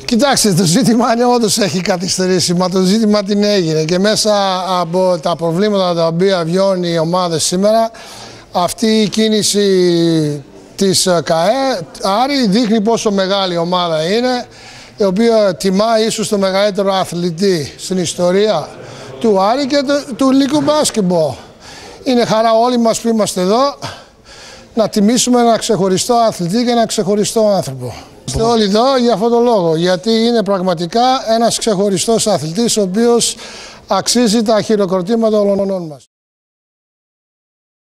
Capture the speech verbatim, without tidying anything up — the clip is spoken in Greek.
Κοιτάξτε, το ζήτημα είναι όντως έχει καθυστερήσει, μα το ζήτημα την έγινε και μέσα από τα προβλήματα τα οποία βιώνει η ομάδα σήμερα, αυτή η κίνηση της ΚΑΕ Άρη δείχνει πόσο μεγάλη ομάδα είναι, η οποία τιμά ίσως το μεγαλύτερο αθλητή στην ιστορία του Άρη και του, του λίγου μπάσκετμπολ. Είναι χαρά όλοι μας που είμαστε εδώ να τιμήσουμε ένα ξεχωριστό αθλητή και ένα ξεχωριστό άνθρωπο. Είστε όλοι εδώ για αυτόν τον λόγο, γιατί είναι πραγματικά ένας ξεχωριστός αθλητής ο οποίος αξίζει τα χειροκροτήματα όλων μας.